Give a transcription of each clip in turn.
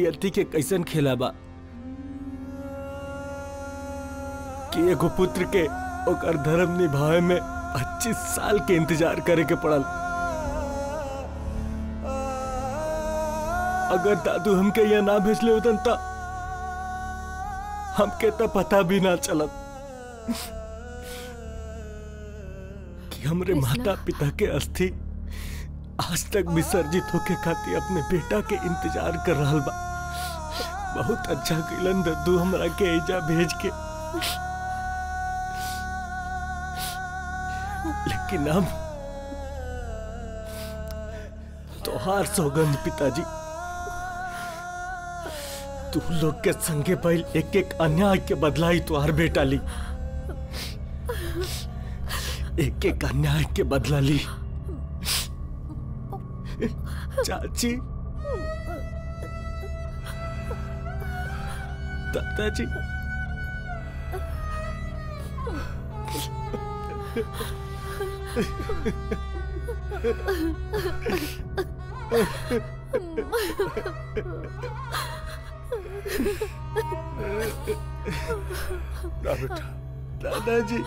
नियति के कैसन खेला बा कि एगो पुत्र के ओकर धर्म निभावे में 25 साल के इंतजार करे के पड़ल। अगर दादू हमके यहाँ ना भेजले होतन त हमके तो पता भी ना चलत कि हमरे माता पिता के अस्थि आज तक विसर्जित होके खातिर अपने बेटा के इंतजार कर रहा बा। बहुत अच्छा किलन दद्दू हमरा के एजा भेज के, लेकिन अब तोहार सौगंध पिताजी, तू लोग के संगे पहल एक एक अन्याय के बदला ही तुहार बेटा ली, एक एक अन्याय के बदला ली। चाची, दादाजी, बेटा, दादाजी,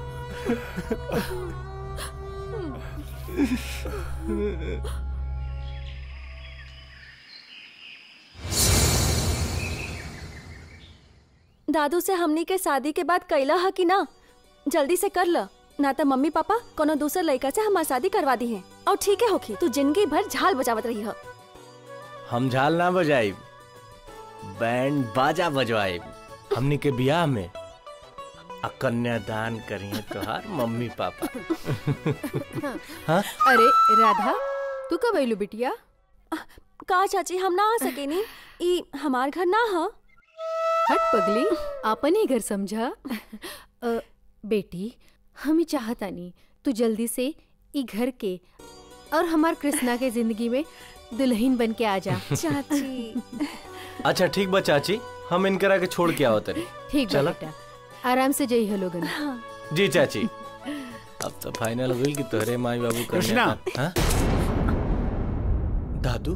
दादू से हमनी के शादी के बाद कैला है कि ना? जल्दी से कर ल, ना तो मम्मी पापा कोनो दूसरे लड़का से हमार शादी करवा दी है। और ठीक है होखी, तू जिंदगी भर झाल बजावत रही है। हम झाल ना बजाई, बैंड बाजा बजवाई। हमनी के ब्याह में कन्यादान करिए तोहार मम्मी पापा। हाँ? अरे राधा, तू कब आइलू बिटिया? का चाची, हम ना आ सके नी, ई हमार घर ना है। हट पगली, आपन ही घर समझा। बेटी, हम ही चाहता नहीं तू जल्दी से ई घर के और हमार कृष्णा के जिंदगी में दुल्हन बन के आ जा। चाची अच्छा ठीक बा चाची, हम इनकरा के छोड़ के आओ तरी। ठीक बा बेटा, आराम से जई हो लोगन। जी चाची। अब तो फाइनल हुई कि तोहरे माई बाबू कृष्णा। हाँ? दादू,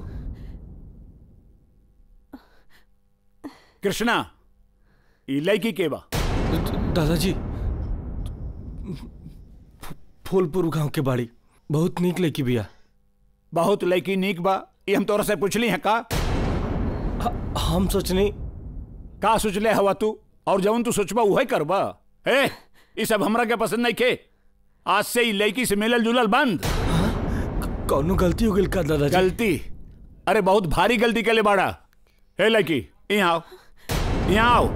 कृष्णा, ई लड़की के बा? दादाजी, फूलपुर गांव के बाड़ी, बहुत नीक लड़की बिया। बहुत लड़की नीक बा, ये हम तोरा से पूछली है का? हम सोचनी। का सोचले हवा तू? और जवन तू सोचबा वही करबा। ए, ये सब हमरा के पसंद नहीं के। आज से ही लड़की से मिलल जुलल बंद। कौनो गलती हो गई का दादाजी? गलती? अरे बहुत भारी गलती के लिए बाड़ा। हे लड़की, यहाँ आओ, यहाँ आओ।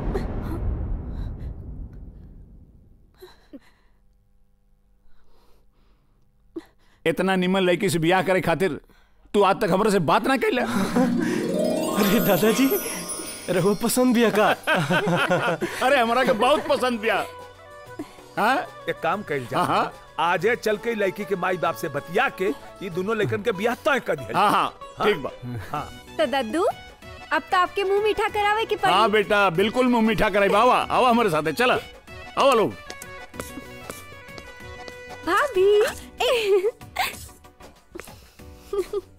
इतना निमन लड़की से ब्याह करे खातिर तू आज तक हमरा से बात ना कैला। अरे दादाजी, रहो पसंद बिया का? अरे हमरा के बहुत पसंद बिया। हाँ? एक काम कइल जा। हाँ? आज चल के लड़की के माई बाप से बतिया के ये दोनों लड़कन के ब्याह तय कर दिया। हाँ हाँ, ठीक बा। हाँ। तो दद्दू, अब तो आपके मुंह मीठा करावे की पड़ी। हाँ बेटा, बिल्कुल मुंह मीठा कराई। बावा आओ हमारे साथ, चला आओ लोग। भाभी